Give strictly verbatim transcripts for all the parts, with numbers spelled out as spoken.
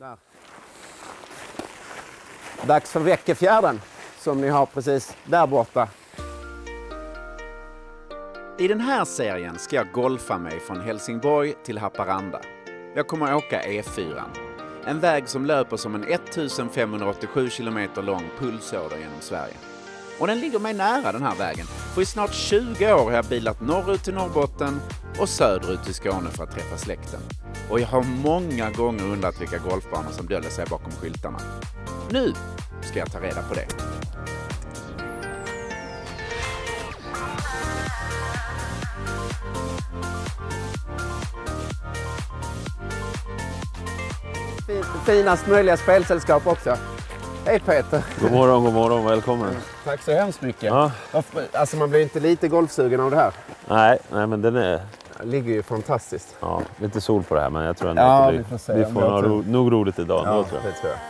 Där. Dags för Väckefjärden som ni har precis där borta. I den här serien ska jag golfa mig från Helsingborg till Haparanda. Jag kommer att åka E fyra. En väg som löper som en femtonhundraåttiosju kilometer lång pulsåder genom Sverige. Och den ligger mig nära den här vägen. För i snart tjugo år har jag bilat norrut till Norrbotten och söderut till Skåne för att träffa släkten. Och jag har många gånger undrat vilka golfbanor som döljer sig bakom skyltarna. Nu ska jag ta reda på det. Finast möjliga spelsällskap också. Hej Peter. God morgon, god morgon, välkommen. Tack så hemskt mycket. Ja. Alltså man blir inte lite golfsugen av det här. Nej, nej men den är... Det ligger ju fantastiskt. Ja, lite sol på det här men jag tror ändå ja, att det blir... vi får se. Vi får nog, ro, nog roligt idag. Ja, då, tror jag. det tror jag.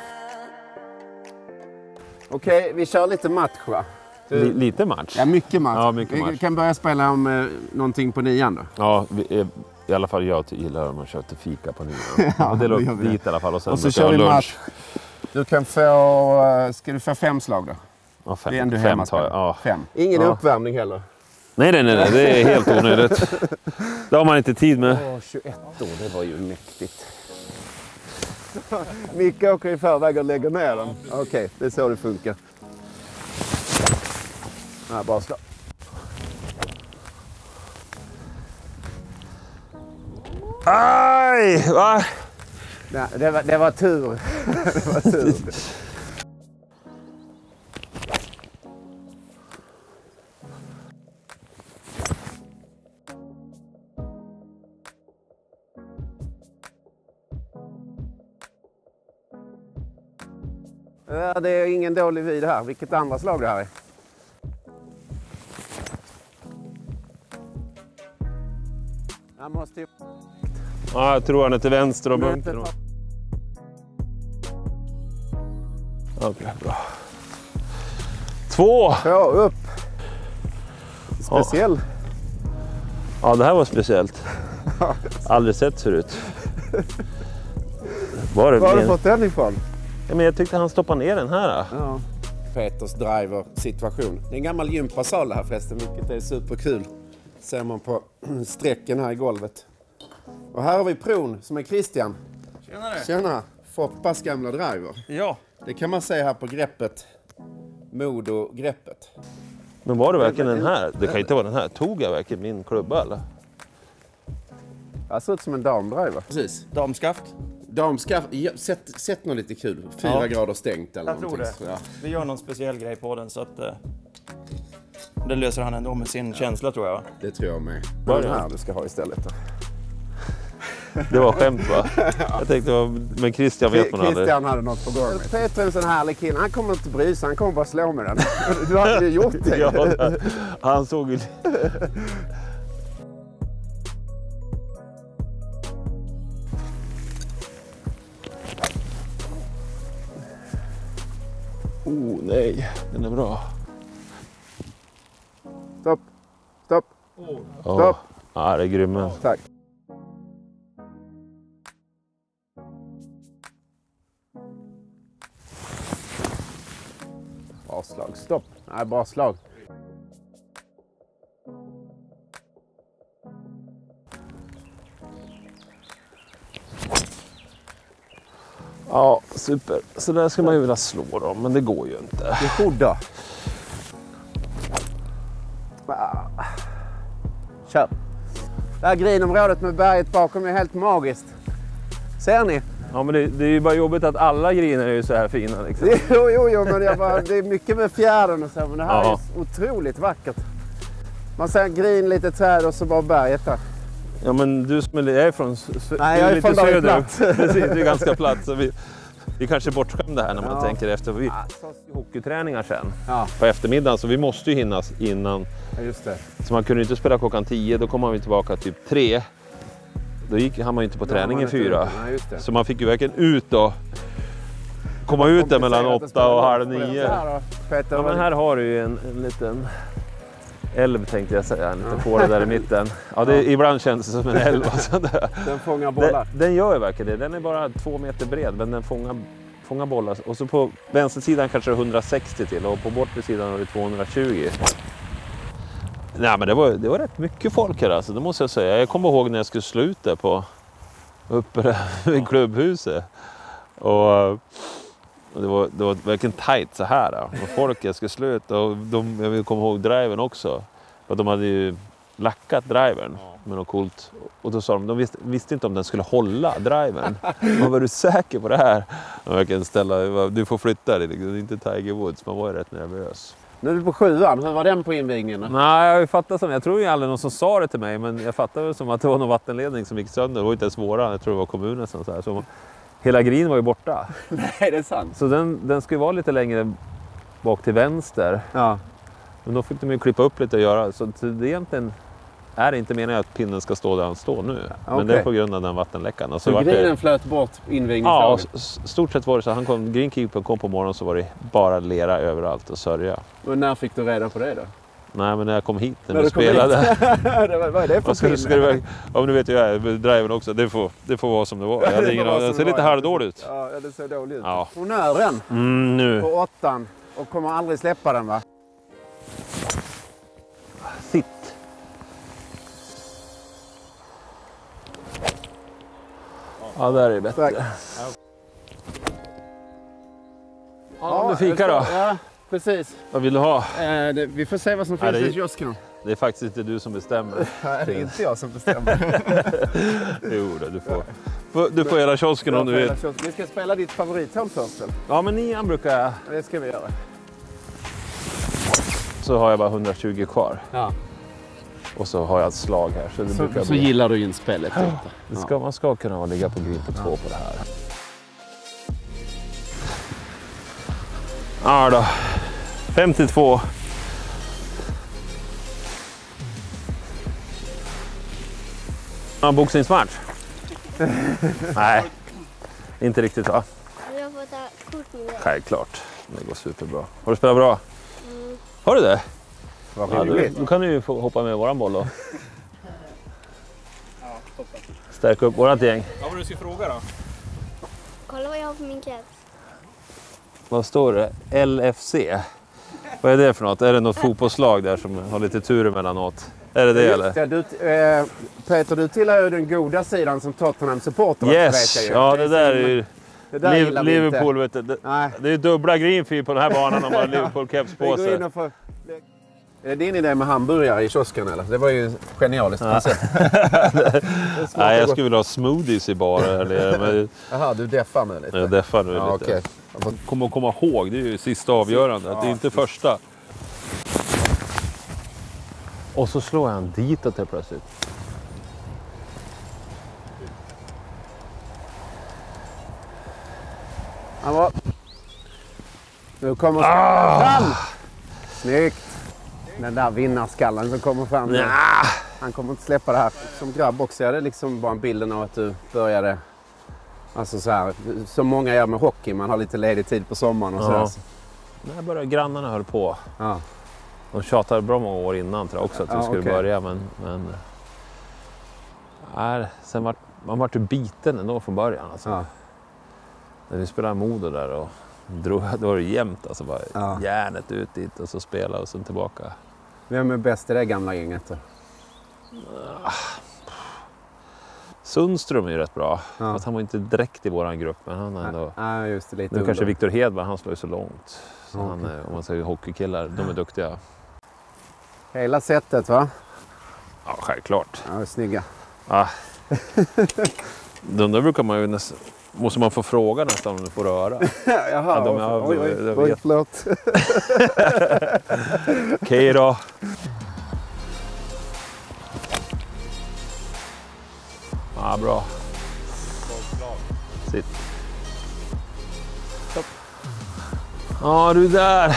Okej, vi kör lite match va? Du... L- lite match? Ja, mycket match. Ja, mycket match. Vi kan börja spela om eh, någonting på nian då. Ja, vi är, i alla fall jag gillar om man kör till fika på nian. Ja, och det låter det dit i alla fall. Och, sen och så kör vi lunch. match. Du kan få, ska du få fem slag då? Ja, fem, det är ändå fem tar jag. Ja. Fem. Ingen ja. uppvärmning heller. Nej, nej, nej, nej, det är helt onödigt. Det har man inte tid med. Åh, tjugoett år, det var ju mäktigt. Micke åker i förväg och lägger ner den. Okej, okay, det är så det funkar. Ja, bra slag. Aj! Va? Nej, det var, det var tur. det var tur. Ja, det är ingen dålig vid här. Vilket andra slag det här är? Jag måste ju... Ja, jag tror han är till vänster och bunker. Okej, okay, bra. Två! Två upp. Speciell. Ja, ja det här var speciellt. Aldrig sett förut. Var det Var har du fått den ifrån? Ja, men jag tyckte han stoppade ner den här. Ja. Peters driver-situation. Det är en gammal gympasal det här förresten, vilket är superkul. Ser man på strecken här i golvet. Och här har vi Pron som är Christian. Tjenare! Tjena! Foppas gamla driver. Ja. Det kan man se här på greppet. Modo-greppet. Men var det verkligen den här? Det kan inte vara den här. Tog jag verkligen min klubba eller? Det ser ut som en damdriver. Precis. Damskaft. Damskaft. Ja, sätt, sätt något lite kul. Fyra Ja. grader stängt eller Jag tror någonting. det. Så, ja. Vi gör någon speciell grej på den så att uh, det löser han ändå med sin ja. känsla tror jag. Det tror jag med. Vad är den det här du ska ha istället då? Det var skämt va? Jag tänkte, men Christian vet man aldrig. Christian hade något på gång. Peter är en sån härlig kille. Han kommer inte bry sig. Han kommer bara slå med den. Du hade ju gjort det. Ja, han såg ju... Oh nej, den är bra. Stopp. Stopp. Oh. Stopp. Ja, det är grymmen. Tack. Bra slag. Stopp. Nej, bra slag. Ja, super. Så där ska man ju vilja slå dem, men det går ju inte. Det skodda. Kör. Det här grinområdet med berget bakom är helt magiskt. Ser ni? Ja, men det, det är ju bara jobbigt att alla griner är ju så här fina. Liksom. Jo, jo, jo, men jag bara, det är mycket med fjärden och så, men det här ja. är otroligt vackert. Man ser grin, lite träd och så bara berget där. Ja, men du som är från, Nej, jag är lite från söder. Platt. Precis, det är ganska platt. Så vi, vi kanske är bortskämda här när man Ja. tänker efter. Vi har hockeyträningar sen Ja. på eftermiddagen, så vi måste ju hinnas innan. Ja, just det. Så man kunde inte spela klockan tio, då kommer vi tillbaka typ tre. Då gick han man ju inte på träningen fyra. Ja, just det. Så man fick ju verkligen ut och komma ut där mellan åtta och halv nio. Här då, Peter, Ja, men här har du ju en, en liten älv tänkte jag säga, en liten fåra där i mitten. Ja, det, ibland känns det som en älv. Alltså den fångar bollar. Den, den gör ju verkligen det. Den är bara två meter bred, men den fångar, fångar bollar. Och så på vänstersidan kanske det är hundrasextio till och på bortre sidan har det tvåhundratjugo. Nej, men det var, det var rätt mycket folk här alltså, det måste jag säga. Jag kommer ihåg när jag skulle sluta på uppe vid klubbhuset. Och, och det, var, det var verkligen tajt så här. Då. Och folk jag skulle sluta och de, jag vill komma ihåg driven också. För de hade ju lackat driven med något coolt. Och då sa de, de visste, visste inte om den skulle hålla driven. Man var du säker på det här? Man kan ställa, du får flytta dig, det är inte Tiger Woods. Man var ju rätt nervös. Nu är vi på sjuan, hur var den på invigningen? Nej, jag fattar som, jag tror ju aldrig någon som sa det till mig, men jag fattade väl som att det var någon vattenledning som gick sönder. Det var inte ens våran, jag tror det var kommunen som så här. Så hela green var ju borta. Nej, det är sant. Så den, den skulle vara lite längre bak till vänster. Ja. Men då fick de ju klippa upp lite och göra. Så det egentligen är det inte meningen att pinnen ska stå där han står nu. Okay. Men det är på grund av den vattenläckan. Och så så var greenen det... flöt bort invigningsdagen? Ja, stort sett var det så. Han kom, greenkeeper kom på morgonen så var det bara lera överallt och sörja. Och när fick du reda på det då? Nej, men när jag kom hit när, när vi spelade. Vad är det för ska, ska det, om du vet ju jag, driven också, det får, det får vara som det var. Jag hade ingen, det ser lite halvdåligt ut. Ja, det ser dåligt ut. Ja. Honnören mm, nu. på åttan och kommer aldrig släppa den va? Sitt. Ja, där är det bättre. Tack. Ja, du fika då. Ja, precis. Vad vill du ha? Eh, det, vi får se vad som finns i kiosken. Det är faktiskt inte du som bestämmer. Nej, det är inte jag som bestämmer. Jo då, du får. Du får hela kiosken om du vill. Vi ska spela ditt favorithål först. Ja, men nian brukar jag. Det ska vi göra. Så har jag bara hundratjugo kvar. Ja. Och så har jag ett slag här. Så, det så, brukar så bli... gillar du inspelet. Ja, det ska, man ska kunna ligga på green på två ja. På det här. Ja då. femtiotvå. Ja, boxningsmatch? Nej, inte riktigt va? Jag får ta kort med det. Självklart, det går superbra. Har du spelat bra? Mm. Har du det? Vad ja, du, då kan du ju få hoppa med våran boll då. Stärka upp vårat gäng. Vad var det du ska fråga då? Kolla vad jag har på min keps. Vad står det? L F C. Vad är det för något? Är det något fotbollslag där som har lite tur emellanåt? Är det det Just, eller? Ja, du, eh, Peter, du tillhör ju den goda sidan som Tottenham-supporter. Yes, vet jag ju. ja det, det där är ju det där Liv, Liverpool. Vet du. Det, det är ju dubbla greenfield på den här banan om man har Liverpool-keps på sig. Får... Är det din idé med hamburgare i kiosken eller? Det var ju genialiskt koncept. Nej, jag skulle vilja ha smoothies i baren. Jaha, du deffar nu lite? Jag deffar nu ja, lite. Okay. Jag kommer att komma ihåg, det är ju sista avgörande. Ja, det är inte första. Och så slår jag en ditåt helt plötsligt. Ja, nu kommer skallen ah! fram! Snyggt! Den där vinnarskallen som kommer fram nu. Nah. Han kommer inte släppa det här. Som grabb också, jag hade liksom bara bilden av att du började... Alltså så här, som många gör med hockey, man har lite ledig tid på sommaren och ja. så. När började grannarna höll på. Ja. De tjatade bra många år innan tror jag också att vi ja, skulle okay. börja, men... men nej, sen var man vart ju biten ändå från början. Alltså. Ja. När vi spelade Modo där och drog, då var det jämnt. Alltså bara ja. Järnet ut dit och så spela och sen tillbaka. Vem är bäst i det gamla gänget då? Ah. Sundström är ju rätt bra. Ja. Fast han var inte direkt i våran grupp. Men han är ändå... Ja, just det, lite nu kanske Viktor Hedberg, han slår ju så långt. Så okay. han är, om man säger hockeykillar, de är duktiga. Hela sättet va? Ja, självklart. Ja, snygga. Ja. De där brukar man ju nästan... Måste man få fråga nästan om du får röra? Jaha, ja, de är, oj, oj, oj, oj, förlåt. Okej då. Ja, bra. Sitt. Stopp. Ja, du där.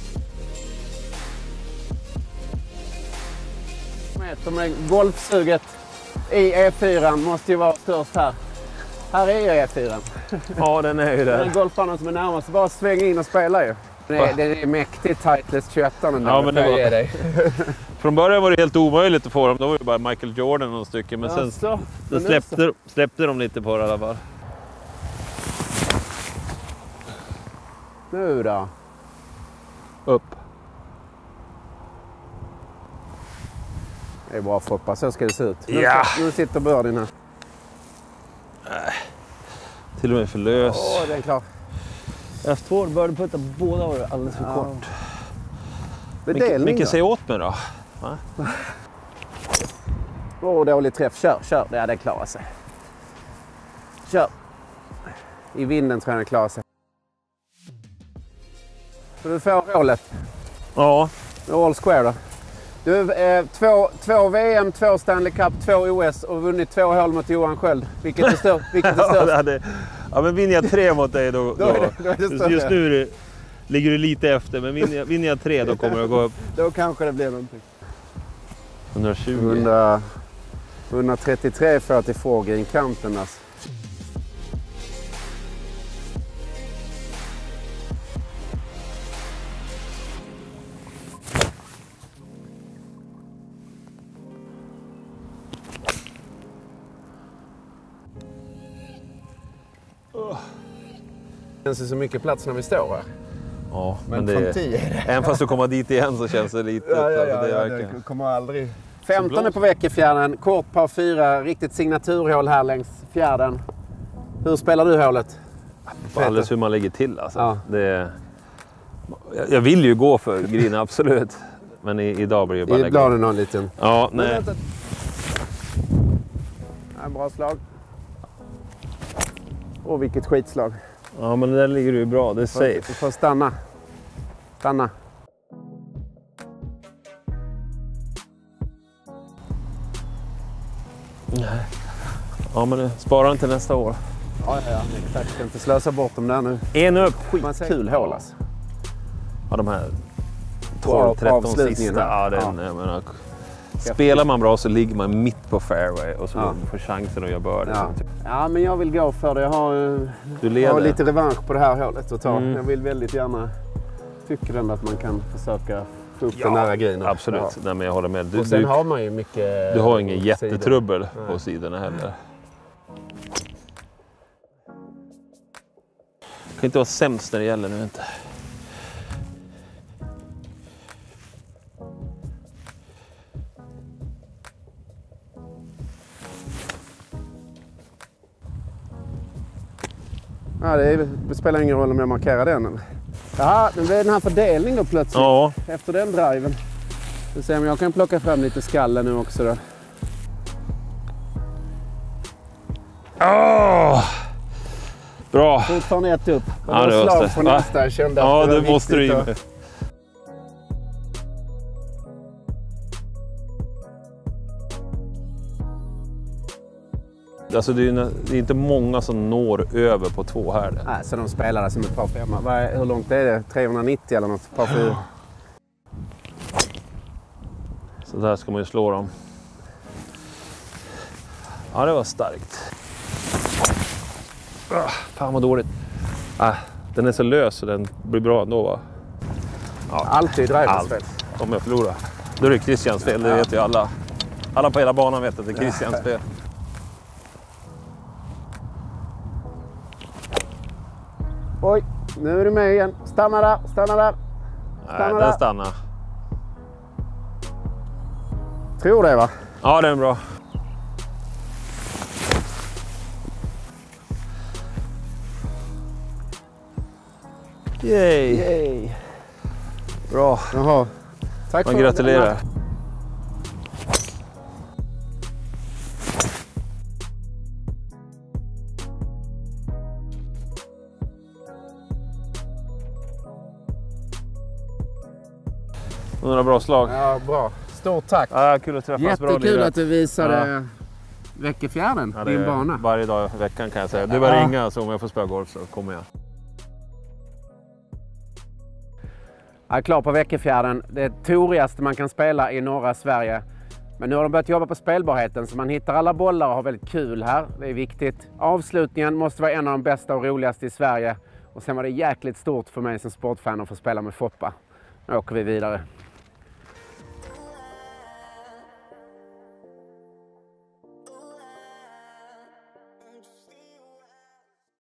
Med golfsuget i E fyra måste ju vara störst här. Här är ju E fyra. Ja, den är ju där. Den golfbanan som är närmast, bara svänga in och spela ju. Det är, det är mäktigt Titleist tjugoett. Ja, men det var... dig. Från början var det helt omöjligt att få dem. Då var det bara Michael Jordan någon stycken. Men sen så, då släppte, släppte de lite på det i alla fall. Nu då? Upp. Det är bra Foppa, så ska det se ut. Nu, Ja. nu sitter birdien här. Äh, till och med för lös. Åh, oh, den är klar. F två började putta båda var alldeles för Ja. kort. Bedelning Micke, då? säg åt mig då. Va? Åh, oh, dålig träff. Kör, kör. Ja, det klarar sig. Kör. I vinden tror jag den klarar sig. Så du får hålet. Ja. All square då. Du, eh, två, två V M, två Stanley Cup, två O S och vunnit två hål mot Johan Sköld. Vilket är störst? Vilket är störst? ja, det, ja, men vinner jag tre mot dig då... då, är det, då är det just, just nu är det, ligger du lite efter, men vinner jag, vinner jag tre då kommer jag gå upp. Då kanske det blir någonting. etthundratjugo. hundra, etthundratrettiotre för att det frågar in kanten alltså. Det känns så mycket plats när vi står här. Ja, Men, men, från det, tio är det. även fast du kommer dit igen så känns det lite... Ja, ja, ja, alltså, det är ja, verkligen... det kommer aldrig... femton är på Väckefjärden, kort par fyra, riktigt signaturhål här längs fjärden. Hur spelar du hålet? Alldeles hur man lägger till alltså. Ja. Det, jag- jag vill ju gå för green, absolut. Men i, idag blir det bara Ibland är det någon liten... Ja, nej. Ja, bra slag. Åh, vilket skitslag. Ja, men där ligger du ju bra. Det är Du safe. får stanna. Stanna. Nej. Ja, men det sparar inte nästa år. Ja, ja, ja. Exakt. Ska inte slösa bort dem där nu. En upp. Skitkul hål alltså. Ja, de här tolv tretton avslutningen sista. här. Ja, den, Ja. Jag menar, spelar man bra så ligger man mitt på fairway och så Ja. får chansen att göra birdie. Ja. ja, men jag vill gå för det. Jag har, eh, Du jag leder. har lite revansch på det här hålet att ta. Mm. Jag vill väldigt gärna... Tycker ändå att man kan försöka få upp Ja, den nära grinen. Absolut. Ja. Nej, men jag håller med. Du, Och sen du, har man ju mycket... du har ingen sidor. jättetrubbel Nej. på sidorna heller. Kan inte vara sämst när det gäller nu inte. Ja, det, är, det spelar ingen roll om jag markerar den. Eller? Jaha, nu blir den här fördelningen då plötsligt. Ja. Efter den driven. Vi ser om jag kan plocka fram lite skalle nu också då. Åh! Bra. Fortfarande ett upp. Ja, det det var var slag stä- på va? nästa. Jag kände Ja, att det var det måste du viktigt ju. att- Alltså det är, ju, det är inte många som når över på två här. Nej, så de spelar som ett par femma. Vad är, hur långt är det? trehundranittio eller något? Par fyra. Så där ska man ju slå dem. Ja, det var starkt. Ah, fan vad dåligt. Ah, den är så lös så den blir bra ändå, va? Ja, Alltid allt. driverspel. Om jag förlorar. Då är det Christians fel, det vet ju alla. Alla på hela banan vet att det är Christians fel. Oj, nu är du med igen. Stanna där, stanna där. Nej, Stanna den där. stannar. Tror det va? Ja, den är bra. Yay! Yay. Bra. Jaha. Tack Man för gratulerar. Några bra slag. Ja, bra. Stort tack. Ja, kul att träffas. Bra Jättekul lirat. att du visade Väckefjärden, Ja, det din är bana. varje dag i veckan kan jag säga. Du bara Ja. ringa så om jag får spela golf så kommer jag. Jag är klar på Väckefjärden. Det är det torigaste man kan spela i norra Sverige. Men nu har de börjat jobba på spelbarheten så man hittar alla bollar och har väldigt kul här. Det är viktigt. Avslutningen måste vara en av de bästa och roligaste i Sverige. Och sen var det jäkligt stort för mig som sportfan att få spela med Foppa. Nu åker vi vidare.